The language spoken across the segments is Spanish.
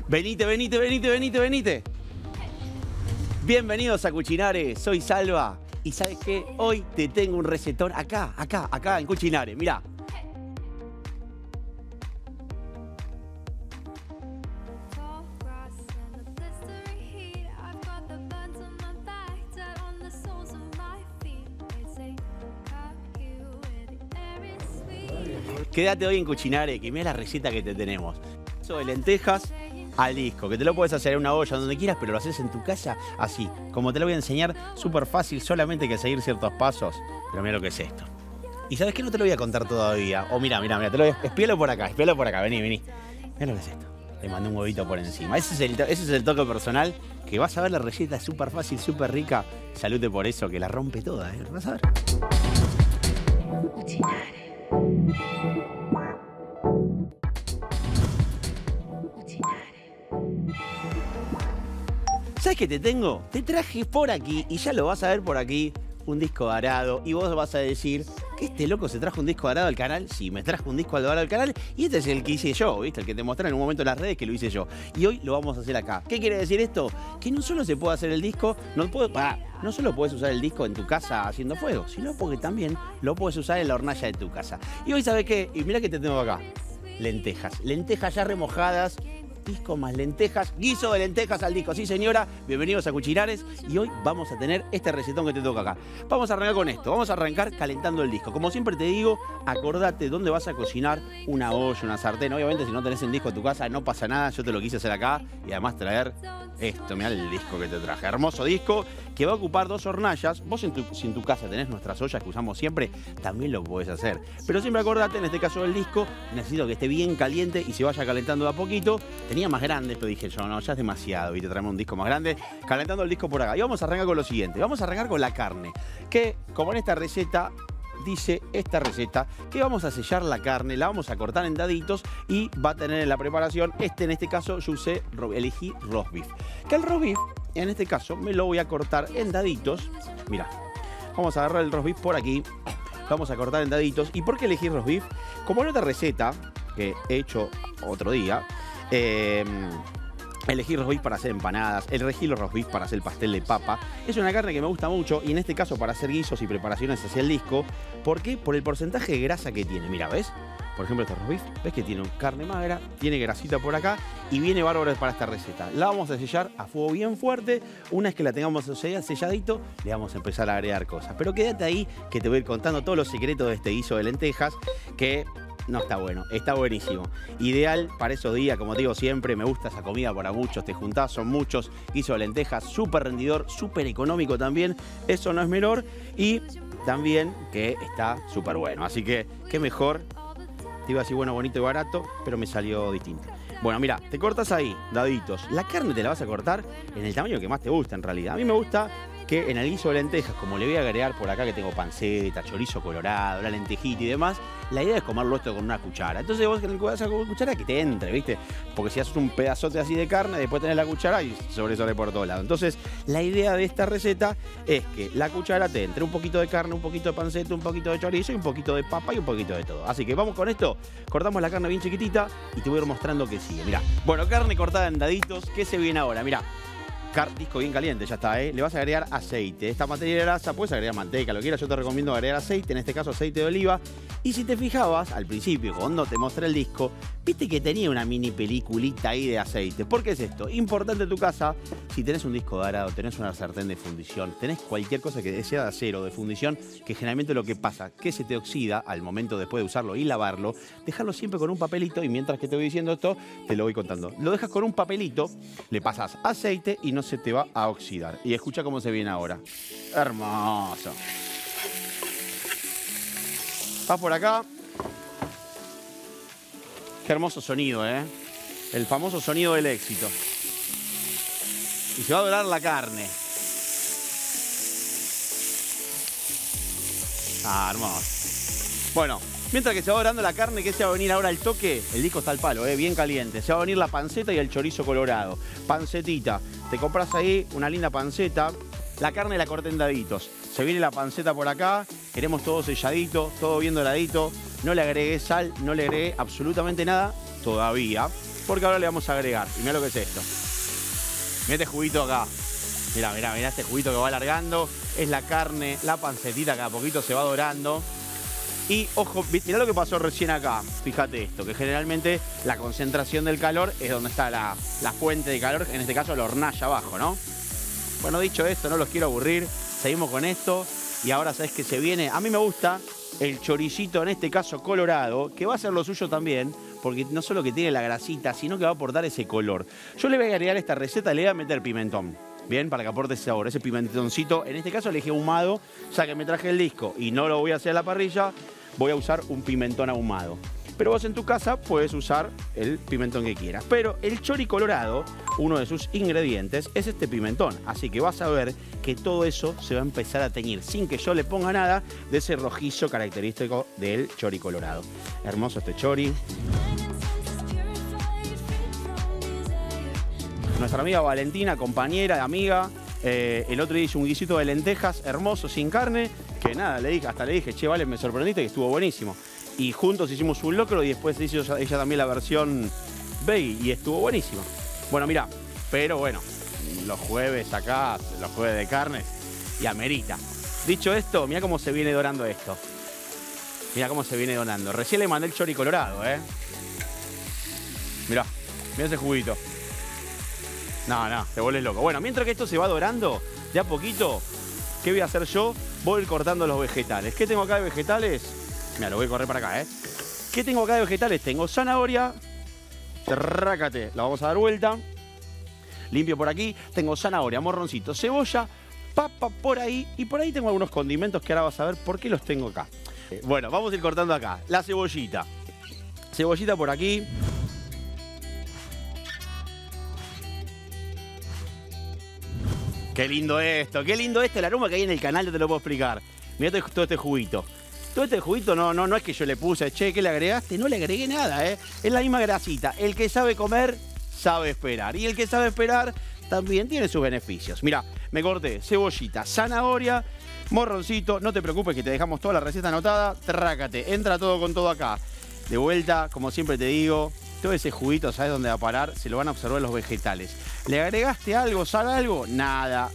Venite, venite, venite, venite, venite. Bienvenidos a Cucinare, soy Salva. Y ¿sabes qué? Hoy te tengo un recetón acá en Cucinare, mirá. Quédate hoy en Cucinare, que mira la receta que te tenemos. Eso de lentejas al disco, que te lo puedes hacer en una olla donde quieras, pero lo haces en tu casa así. Como te lo voy a enseñar, súper fácil, solamente hay que seguir ciertos pasos. Pero mira lo que es esto. ¿Y sabes qué? No te lo voy a contar todavía. Oh, mira, te lo voy a... Espíalo por acá, vení. Mira lo que es esto. Le mandé un huevito por encima. Ese es el toque personal, que vas a ver la receta, es súper fácil, súper rica. Salute por eso, que la rompe toda, ¿eh? Vas a ver. Cucinare. ¿Sabes qué te tengo? Te traje por aquí, y ya lo vas a ver por aquí, un disco dorado. Y vos vas a decir, ¿que este loco se trajo un disco dorado al canal? Sí, me trajo un disco dorado al canal. Y este es el que hice yo, ¿viste? El que te mostré en un momento en las redes que lo hice yo. Y hoy lo vamos a hacer acá. ¿Qué quiere decir esto? Que no solo se puede hacer el disco, no solo puedes usar el disco en tu casa haciendo fuego, sino porque también lo puedes usar en la hornalla de tu casa. Y hoy, ¿sabes qué? Y mirá que te tengo acá. Lentejas. Lentejas ya remojadas. Disco más lentejas, guiso de lentejas al disco. Sí, señora, bienvenidos a Cuchinares. Y hoy vamos a tener este recetón que te toca acá. Vamos a arrancar con esto, vamos a arrancar calentando el disco. Como siempre te digo, acordate dónde vas a cocinar, una olla, una sartén. Obviamente si no tenés el disco en tu casa no pasa nada, yo te lo quise hacer acá. Y además traer esto, mirá el disco que te traje. Hermoso disco que va a ocupar 2 hornallas. Vos si en tu casa tenés nuestras ollas que usamos siempre, también lo podés hacer. Pero siempre acordate, en este caso del disco, necesito que esté bien caliente y se vaya calentando de a poquito. Tenía más grandes, pero dije yo, no, ya es demasiado, y te traemos un disco más grande, calentando el disco por acá. Y vamos a arrancar con lo siguiente, vamos a arrancar con la carne, que como en esta receta, dice esta receta, que vamos a sellar la carne, la vamos a cortar en daditos y va a tener en la preparación, en este caso yo elegí roast beef. Que el roast beef, en este caso, me lo voy a cortar en daditos, mirá, vamos a agarrar el roast beef por aquí, vamos a cortar en daditos. ¿Y por qué elegí roast beef? Como en otra receta que he hecho otro día, elegí roast beef para hacer empanadas, elegí los roast beef para hacer el pastel de papa. Es una carne que me gusta mucho y en este caso para hacer guisos y preparaciones hacia el disco. ¿Por qué? Por el porcentaje de grasa que tiene. Mira, ¿ves? Por ejemplo, este roast beef, ¿ves que tiene carne magra? Tiene grasita por acá y viene bárbaro para esta receta. La vamos a sellar a fuego bien fuerte. Una vez que la tengamos selladito, le vamos a empezar a agregar cosas. Pero quédate ahí que te voy a ir contando todos los secretos de este guiso de lentejas que... no está bueno, está buenísimo. Ideal para esos días, como te digo siempre, me gusta esa comida para muchos, te juntás, son muchos, guiso de lentejas, súper rendidor, súper económico también, eso no es menor, y también que está súper bueno. Así que, qué mejor, te iba a decir bueno, bonito y barato, pero me salió distinto. Bueno, mira, te cortas ahí, daditos. La carne te la vas a cortar en el tamaño que más te gusta en realidad. A mí me gusta que en el guiso de lentejas, como le voy a agregar por acá que tengo panceta, chorizo colorado, la lentejita y demás, la idea es comerlo esto con una cuchara. Entonces vos con la cuchara que te entre, ¿viste? Porque si haces un pedazote así de carne, después tenés la cuchara y sobresale por todos lados. Entonces, la idea de esta receta es que la cuchara te entre un poquito de carne, un poquito de panceta, un poquito de chorizo y un poquito de papa y un poquito de todo. Así que vamos con esto, cortamos la carne bien chiquitita y te voy a ir mostrando que sigue. Mirá, bueno, carne cortada en daditos, ¿qué se viene ahora? Mirá. Disco bien caliente, ya está, ¿eh? Le vas a agregar aceite. Esta materia grasa, puedes agregar manteca, lo que quieras. Yo te recomiendo agregar aceite, en este caso aceite de oliva. Y si te fijabas, al principio, cuando te mostré el disco, viste que tenía una mini peliculita ahí de aceite. ¿Por qué es esto? Importante en tu casa, si tenés un disco dorado, tenés una sartén de fundición, tenés cualquier cosa que sea de acero o de fundición, que generalmente lo que pasa, que se te oxida al momento después de usarlo y lavarlo, dejarlo siempre con un papelito y mientras que te voy diciendo esto, te lo voy contando. Lo dejas con un papelito, le pasas aceite y no se te va a oxidar. Y escucha cómo se viene ahora. Hermoso. Vas por acá. Qué hermoso sonido, ¿eh? El famoso sonido del éxito. Y se va a dorar la carne. Ah, hermoso. Bueno, mientras que se va dorando la carne, ¿qué se va a venir ahora al toque? El disco está al palo, bien caliente. Se va a venir la panceta y el chorizo colorado. Pancetita. Te compras ahí una linda panceta. La carne la corté en daditos. Se viene la panceta por acá. Queremos todo selladito, todo bien doradito. No le agregué sal, no le agregué absolutamente nada todavía. porque ahora le vamos a agregar. Y mirá lo que es esto. Mirá este juguito acá. Mirá, mirá, mirá este juguito que va alargando. Es la carne, la pancetita que a poquito se va dorando. Y ojo, mirá lo que pasó recién acá. Fíjate esto, que generalmente la concentración del calor es donde está la fuente de calor, en este caso la hornalla abajo, ¿no? Bueno, dicho esto, no los quiero aburrir. Seguimos con esto. Y ahora, ¿sabes qué se viene? A mí me gusta el choricito, en este caso colorado, que va a ser lo suyo también, porque no solo que tiene la grasita, sino que va a aportar ese color. Yo le voy a agregar a esta receta, le voy a meter pimentón. Bien, para que aporte ese sabor, ese pimentoncito. En este caso le dije ahumado, ya que me traje el disco y no lo voy a hacer a la parrilla, voy a usar un pimentón ahumado. Pero vos en tu casa puedes usar el pimentón que quieras. Pero el chori colorado, uno de sus ingredientes, es este pimentón. Así que vas a ver que todo eso se va a empezar a teñir, sin que yo le ponga nada de ese rojizo característico del chori colorado. Hermoso este chori. Nuestra amiga Valentina, compañera, amiga, el otro día hizo un guisito de lentejas hermoso, sin carne, que nada, hasta le dije, che, Vale, me sorprendiste, que estuvo buenísimo. Y juntos hicimos un locro y después hizo ella también la versión veggie y estuvo buenísima. Bueno, mira, pero bueno, los jueves acá, los jueves de carne, y amerita. Dicho esto, mira cómo se viene dorando esto. Mira cómo se viene dorando. Recién le mandé el chori colorado, Mirá, mirá ese juguito. No, te vuelves loco. Bueno, mientras que esto se va dorando, de a poquito, ¿qué voy a hacer yo? Voy a ir cortando los vegetales. ¿Qué tengo acá de vegetales? Mira, lo voy a correr para acá, ¿Qué tengo acá de vegetales? Tengo zanahoria. Rácate, la vamos a dar vuelta. Limpio por aquí. Tengo zanahoria, morroncito, cebolla, papa por ahí. Y por ahí tengo algunos condimentos que ahora vas a ver por qué los tengo acá. Bueno, vamos a ir cortando acá. La cebollita. Cebollita por aquí. Qué lindo esto, el aroma que hay en el canal, no te lo puedo explicar. Mirá todo este juguito. Todo este juguito no es que yo le puse, che, ¿qué le agregaste? No le agregué nada, Es la misma grasita. El que sabe comer, sabe esperar. Y el que sabe esperar, también tiene sus beneficios. Mirá, me corté cebollita, zanahoria, morroncito. No te preocupes que te dejamos toda la receta anotada. Trácate, entra todo con todo acá. De vuelta, como siempre te digo, todo ese juguito, ¿sabes dónde va a parar? Se lo van a absorber los vegetales. ¿Le agregaste algo, sal algo? Nada.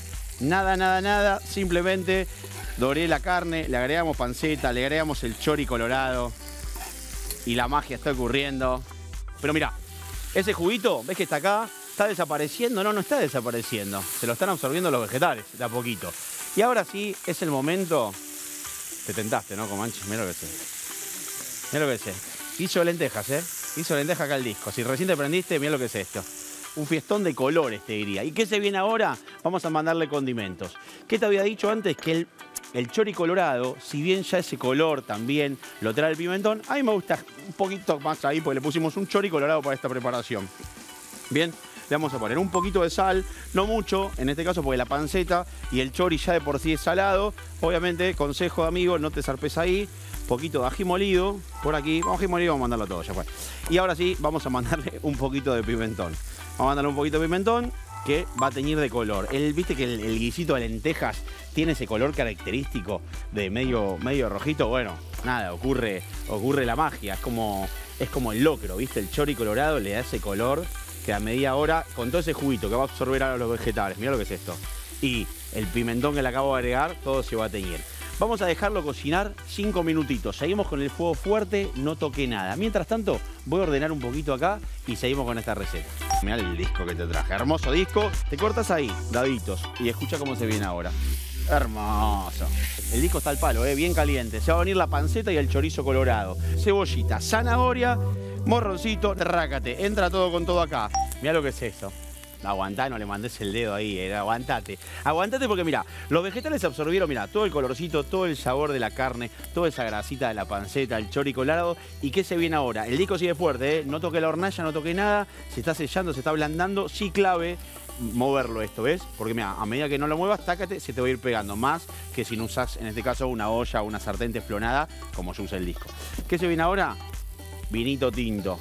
Nada. Simplemente doré la carne, le agregamos panceta, le agregamos el chori colorado y la magia está ocurriendo. Pero mirá, ese juguito, ¿ves que está acá? ¿Está desapareciendo? No está desapareciendo. Se lo están absorbiendo los vegetales de a poquito. Y ahora sí, es el momento. Te tentaste, ¿no, Comanche? Mira lo que sé. Mira lo que sé. Hizo lentejas, Hizo lentejas acá el disco. Si recién te prendiste, mira lo que es esto. Un fiestón de colores, te diría. ¿Y qué se viene ahora? Vamos a mandarle condimentos. ¿Qué te había dicho antes? Que el chori colorado, si bien ya ese color también lo trae el pimentón, a mí me gusta un poquito más ahí porque le pusimos un chori colorado para esta preparación. Bien, le vamos a poner un poquito de sal, no mucho, en este caso porque la panceta y el chori ya de por sí es salado. Obviamente, consejo de amigo, no te zarpes ahí. Poquito de ají molido por aquí. Vamos, ají molido, vamos a mandarlo todo, ya fue. Y ahora sí, vamos a mandarle un poquito de pimentón. Vamos a mandarle un poquito de pimentón que va a teñir de color. Viste que el guisito de lentejas tiene ese color característico de medio rojito. Bueno, nada, ocurre la magia. Es como el locro, ¿viste? El chori colorado le da ese color que a media hora, con todo ese juguito que va a absorber a los vegetales. Mirá lo que es esto. Y el pimentón que le acabo de agregar, todo se va a teñir. Vamos a dejarlo cocinar 5 minutitos. Seguimos con el fuego fuerte, no toqué nada. Mientras tanto, voy a ordenar un poquito acá y seguimos con esta receta. Mirá el disco que te traje. Hermoso disco. Te cortas ahí, daditos. Y escucha cómo se viene ahora. Hermoso. El disco está al palo, bien caliente. Se va a venir la panceta y el chorizo colorado. Cebollita, zanahoria, morroncito, rácate. Entra todo con todo acá. Mirá lo que es eso. Aguantá, no le mandes el dedo ahí, aguantate. Aguantate porque mirá, los vegetales absorbieron, mirá, todo el colorcito, todo el sabor de la carne, toda esa grasita de la panceta, el chori colorado. ¿Y qué se viene ahora? El disco sigue fuerte, No toqué la hornalla, no toqué nada, se está sellando, se está ablandando. Sí, clave moverlo esto, ¿ves? Porque mira, a medida que no lo muevas, tácate, se te va a ir pegando más que si no usas, en este caso, una olla o una sartén teflonada, como yo usé el disco. ¿Qué se viene ahora? Vinito tinto.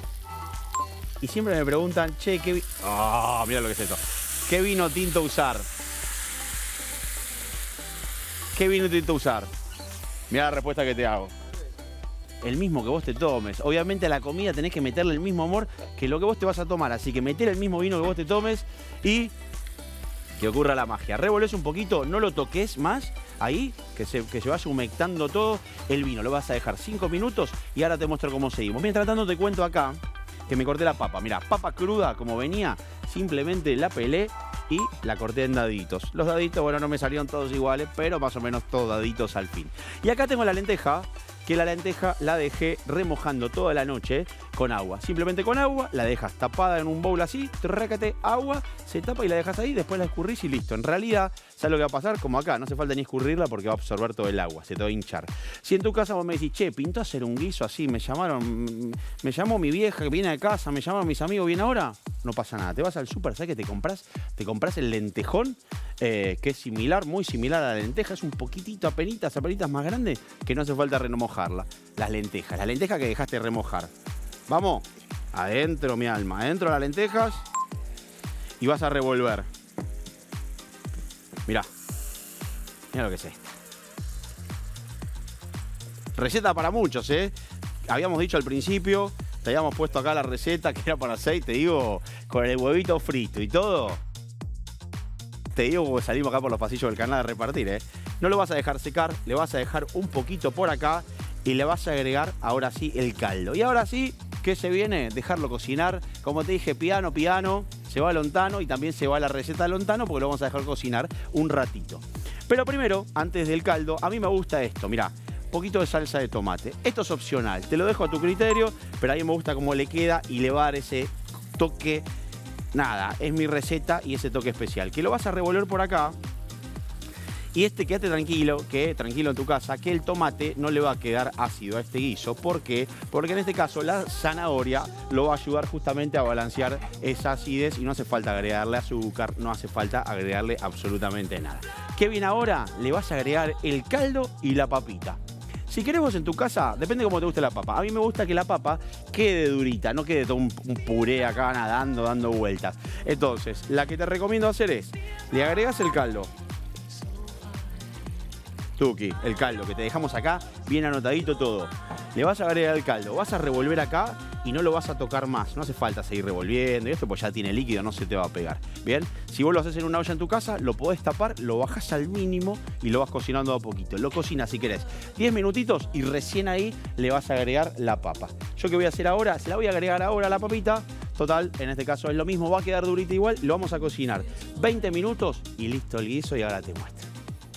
Y siempre me preguntan, che, ¿qué vino? ¡Oh, mira lo que es esto! ¿Qué vino tinto usar? ¿Qué vino tinto usar? Mira la respuesta que te hago. el mismo que vos te tomes. Obviamente a la comida tenés que meterle el mismo amor que lo que vos te vas a tomar. Así que meter el mismo vino que vos te tomes y que ocurra la magia. Revolés un poquito, no lo toques más. Ahí, que se vaya humectando todo el vino. Lo vas a dejar 5 minutos y ahora te muestro cómo seguimos. Mientras tanto te cuento acá que me corté la papa. Mirá, papa cruda como venía, simplemente la pelé y la corté en daditos. Los daditos, bueno, no me salieron todos iguales, pero más o menos todos daditos al fin. Y acá tengo la lenteja, que la lenteja la dejé remojando toda la noche con agua. Simplemente con agua, la dejas tapada en un bowl así, trácate agua, se tapa y la dejas ahí, después la escurrís y listo. En realidad, ¿sabes lo que va a pasar? Como acá, no hace falta ni escurrirla porque va a absorber todo el agua, se te va a hinchar. Si en tu casa vos me decís, che, pintó hacer un guiso así, me llamó mi vieja que viene de casa, me llamaron mis amigos, ¿viene ahora? No pasa nada, te vas al súper, ¿sabes qué te compras? Te compras el lentejón, que es similar, muy similar a la lenteja, es un poquitito, apenitas más grande, que no hace falta remojarla. Las lentejas que dejaste remojar. Vamos, adentro mi alma, adentro las lentejas y vas a revolver. Mirá lo que es esto. Receta para muchos, ¿eh? Habíamos dicho al principio, te habíamos puesto acá la receta que era para aceite, digo, con el huevito frito y todo. Te digo que salimos acá por los pasillos del canal a repartir, ¿eh? No lo vas a dejar secar, le vas a dejar un poquito por acá y le vas a agregar ahora sí el caldo. Y ahora sí, ¿qué se viene? Dejarlo cocinar. Como te dije, piano, se va lontano y también se va la receta de lontano porque lo vamos a dejar cocinar un ratito. Pero primero, antes del caldo, a mí me gusta esto, mirá. Poquito de salsa de tomate. Esto es opcional, te lo dejo a tu criterio, pero a mí me gusta cómo le queda y le va a dar ese toque. Nada, es mi receta y ese toque especial. Que lo vas a revolver por acá. Y quédate tranquilo, tranquilo en tu casa, que el tomate no le va a quedar ácido a este guiso. ¿Por qué? Porque en este caso la zanahoria lo va a ayudar justamente a balancear esa acidez y no hace falta agregarle azúcar, no hace falta agregarle absolutamente nada. ¿Qué viene ahora? Le vas a agregar el caldo y la papita. Si querés vos en tu casa, depende de cómo te guste la papa. A mí me gusta que la papa quede durita, no quede todo un puré acá nadando, dando vueltas. Entonces, la que te recomiendo hacer es, le agregás el caldo. Tuki, el caldo que te dejamos acá, bien anotadito todo. Le vas a agregar el caldo, vas a revolver acá y no lo vas a tocar más. No hace falta seguir revolviendo y esto pues ya tiene líquido, no se te va a pegar. Bien, si vos lo haces en una olla en tu casa, lo podés tapar, lo bajás al mínimo y lo vas cocinando a poquito. Lo cocinas si querés 10 minutitos y recién ahí le vas a agregar la papa. Yo qué voy a hacer ahora, se la voy a agregar ahora a la papita. Total, en este caso es lo mismo, va a quedar durita igual, lo vamos a cocinar 20 minutos y listo el guiso y ahora te muestro.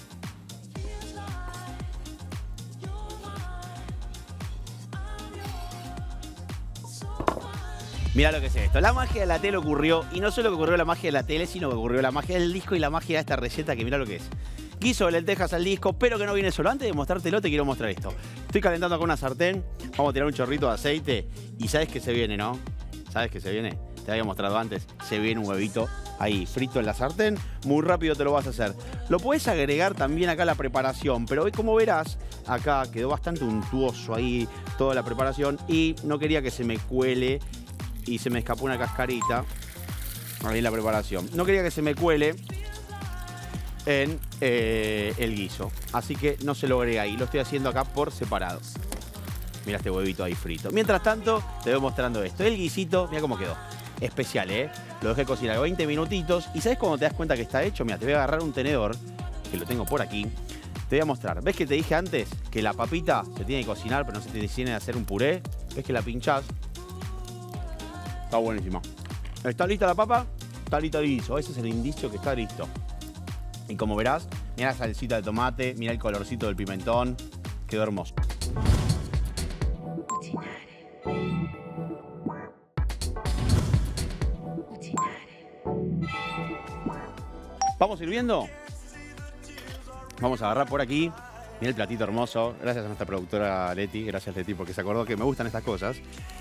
Mirá lo que es esto. La magia de la tele ocurrió, y no solo que ocurrió la magia de la tele, sino que ocurrió la magia del disco y la magia de esta receta que mirá lo que es. Guiso de lentejas al disco, pero que no viene solo. Antes de mostrártelo, te quiero mostrar esto. Estoy calentando acá una sartén, vamos a tirar un chorrito de aceite y sabes que se viene, ¿no? ¿Sabes que se viene? Te había mostrado antes, se viene un huevito ahí frito en la sartén, muy rápido te lo vas a hacer. Lo puedes agregar también acá a la preparación, pero hoy como verás, acá quedó bastante untuoso ahí toda la preparación y no quería que se me cuele y se me escapó una cascarita ahí en la preparación. No quería que se me cuele en el guiso, así que no se lo agregué ahí, lo estoy haciendo acá por separado. Mira este huevito ahí frito. Mientras tanto, te voy mostrando esto. El guisito, mira cómo quedó. Especial, ¿eh? Lo dejé cocinar 20 minutitos. ¿Y sabes cuando te das cuenta que está hecho? Mira, te voy a agarrar un tenedor, que lo tengo por aquí. Te voy a mostrar. ¿Ves que te dije antes que la papita se tiene que cocinar, pero no se te tiene que hacer un puré? ¿Ves que la pinchás? Está buenísima. ¿Está lista la papa? Está listo el guiso. Ese es el indicio que está listo. Y como verás, mira la salsita de tomate, mira el colorcito del pimentón. Quedó hermoso. ¿Vamos sirviendo? Vamos a agarrar por aquí. Mira el platito hermoso. Gracias a nuestra productora Leti. Gracias Leti porque se acordó que me gustan estas cosas.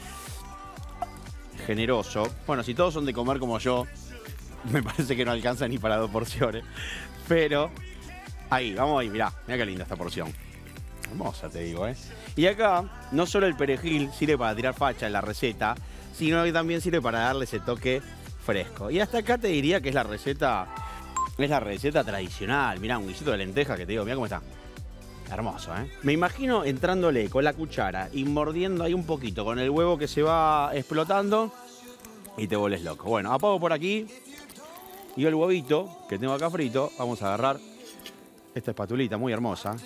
Generoso. Bueno, si todos son de comer como yo, me parece que no alcanza ni para 2 porciones. Pero ahí, vamos ahí. Mirá qué linda esta porción. Hermosa te digo, ¿eh? Y acá, no solo el perejil sirve para tirar facha en la receta, sino que también sirve para darle ese toque fresco. Y hasta acá te diría que es la receta tradicional. Mirá, un guisito de lenteja que te digo, mirá cómo está. Hermoso, ¿eh? Me imagino entrándole con la cuchara y mordiendo ahí un poquito con el huevo que se va explotando y te vuelves loco. Bueno, apago por aquí y el huevito que tengo acá frito, vamos a agarrar esta espatulita muy hermosa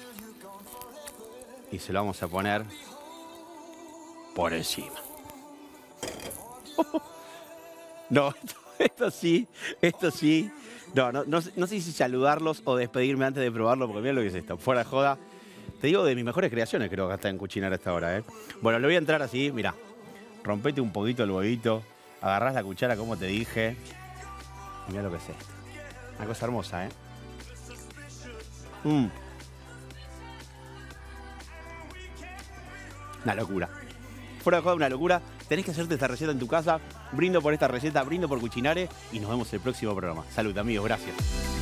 y se lo vamos a poner por encima. No, esto sí. No sé si saludarlos o despedirme antes de probarlo, porque mira lo que es esto. Fuera de joda. Te digo, de mis mejores creaciones creo que está en cocinar a esta hora, ¿eh? Bueno, le voy a entrar así, mira. Rompete un poquito el huevito. Agarrás la cuchara como te dije. Y mira lo que es esto. Una cosa hermosa, ¿eh? Una locura. Fuera de joda, una locura. Tenés que hacerte esta receta en tu casa. Brindo por esta receta, brindo por Cucinare y nos vemos en el próximo programa. Salud, amigos. Gracias.